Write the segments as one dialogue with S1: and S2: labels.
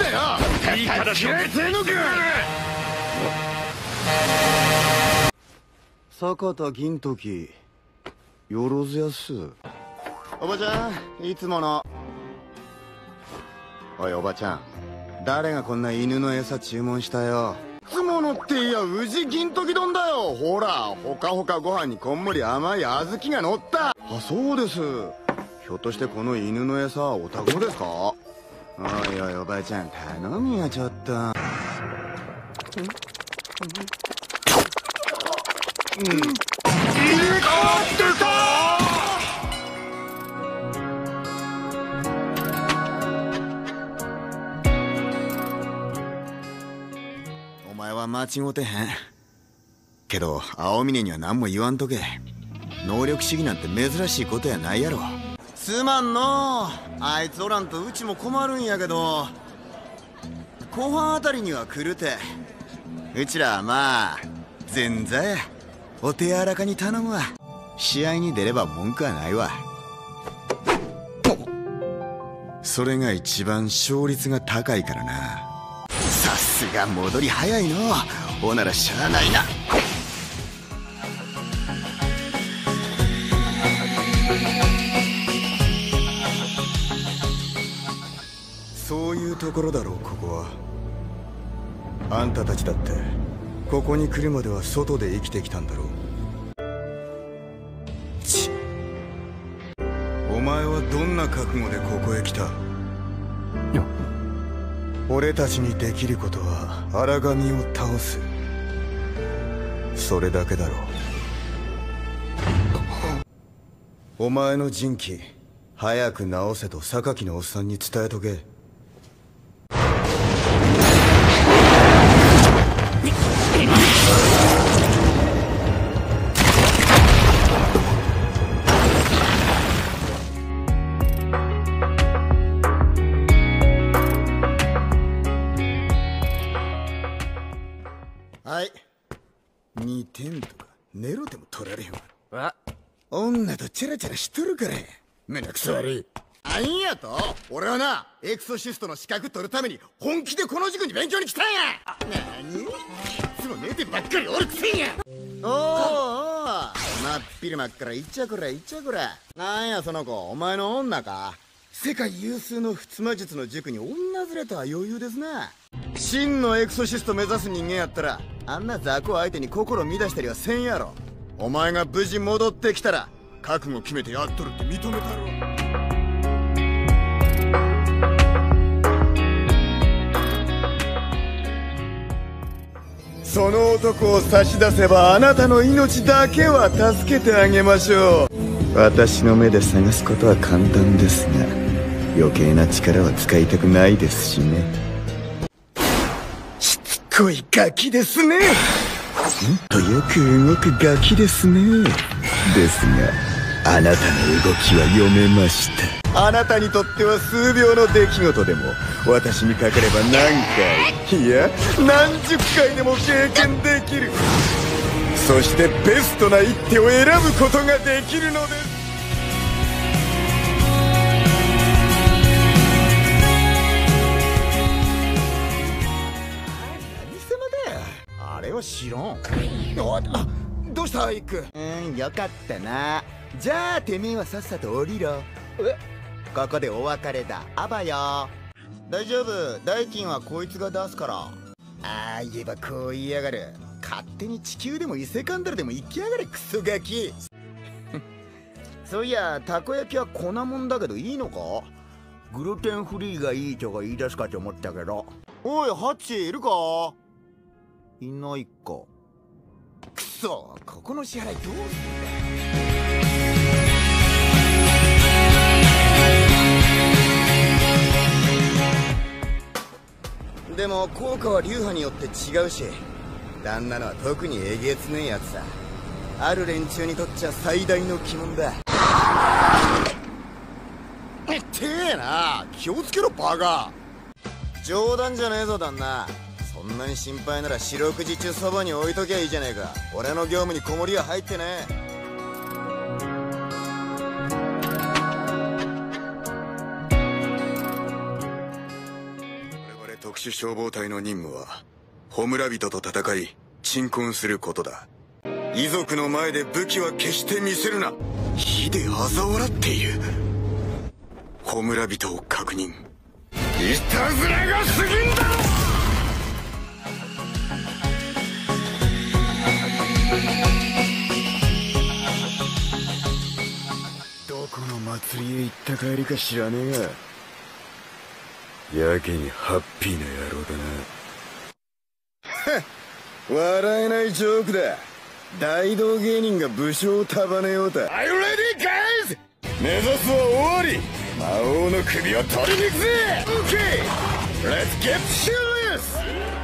S1: だよ。いいからしょげてえのか。
S2: 坂田銀時よろずやす。おばちゃん、いつもの。おいおばちゃん、誰がこんな犬の餌注文したよ。いつものっていや宇治銀時丼だよ。ほら、ほかほかご飯にこんもり甘い小豆が乗った。あ、そうです。ひょっとしてこの犬の餌はお宅のですか。おいおいおばちゃん、頼みやちょっと。入れ替わってた。お前は間違うてへんけど、青峰には何も言わんとけ。能力主義なんて珍しいことやないやろ。すまんの、あいつおらんとうちも困るんやけど、後半あたりには来るて。うちらはまあ前座や。お手柔らかに頼むわ。試合に出れば文句はないわ。それが一番勝率が高いからな。さすが戻り早いの。おならしゃあないな。そういうところだろう、ここは。あんたたちだってここに来るまでは外で生きてきたんだろう。お前はどんな覚悟でここへ来た。俺たちにできることは荒神を倒す、それだけだろう。お前の陣旗早く直せと榊のおっさんに伝えとけ。はい、2点とかネロでも取られへんわ。女とチャラチャラしとるからめんどくそ悪い。あんやと俺はな、エクソシストの資格取るために本気でこの塾に勉強に来たんや。なに、いつも寝てばっかりおるくせんや。おお、真っ昼間っからイチャコライチャコラ。なんやその子、お前の女か。世界有数の仏魔術の塾に女連れとは余裕ですな。真のエクソシスト目指す人間やったらあんな雑魚相手に心乱したりはせんやろ。お前が無事戻ってきたら覚悟決めてやっとるって認めたろ。その男を差し出せばあなたの命だけは助けてあげましょう。私の目で探すことは簡単ですが余計な力は使いたくないですしね。しつこいガキですね。とよく動くガキですね。ですがあなたの動きは読めました。あなたにとっては数秒の出来事でも私にかかれば何回いや何十回でも経験できる。そしてベストな一手を選ぶことができるのです。あれは知らん。あ、どうしたイック。よかったな。じゃあてめえはさっさと降りろ。ここでお別れだ。あばよ。大丈夫、代金はこいつが出すから。ああ言えばこう言いやがる。勝手に地球でも異世界だらでも行きやがれクソガキ。そういやたこ焼きは粉もんだけどいいのか。グルテンフリーがいいとか言い出すかと思ったけど。おいハッチいるか。いないか。くそ、ここの支払いどうすんだ。でも効果は流派によって違うし、旦那のは特にえげつねえやつさ。ある連中にとっちゃ最大の鬼門だ。てえな、気をつけろバカ。冗談じゃねえぞ旦那。そんなに心配なら四六時中そばに置いときゃいいじゃねえか。俺の業務に子守りは入ってねえ。 特殊消防隊の任務は焔人と戦い鎮魂することだ。遺族の前で武器は決して見せるな。火で嘲笑っている。焔人を確認。いたずらが過ぎんだろ。どこの祭りへ行った帰りか知らねえが、やけにハッピーな野郎だな。笑えないジョークだ。大道芸人が武将を束ねようと。Are you ready, guys? 目指すは終わり。魔王の首を取りに行くぜ。 OK! Let's get serious!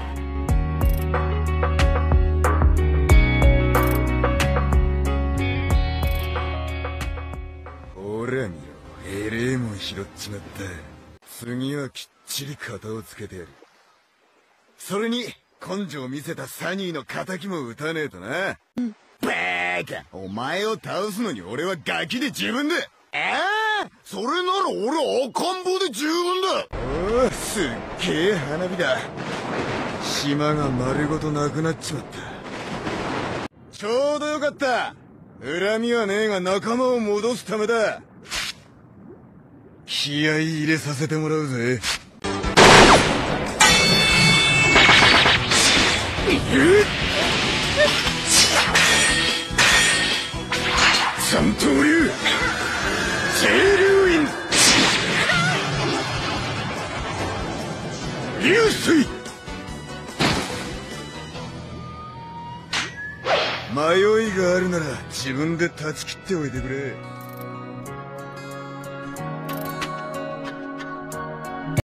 S2: ほら見ろ、えれえもん拾っちまった。次はきっちり型をつけてやる。それに根性を見せたサニーの仇も撃たねえとな。バーカ、お前を倒すのに俺はガキで十分だ。それなら俺赤ん坊で十分だ。おお、すっげえ花火だ。島が丸ごとなくなっちまった。ちょうどよかった。恨みはねえが仲間を戻すためだ。気合い入れさせてもらうぜ。三刀流清流院流水。迷いがあるなら自分で断ち切っておいてくれ。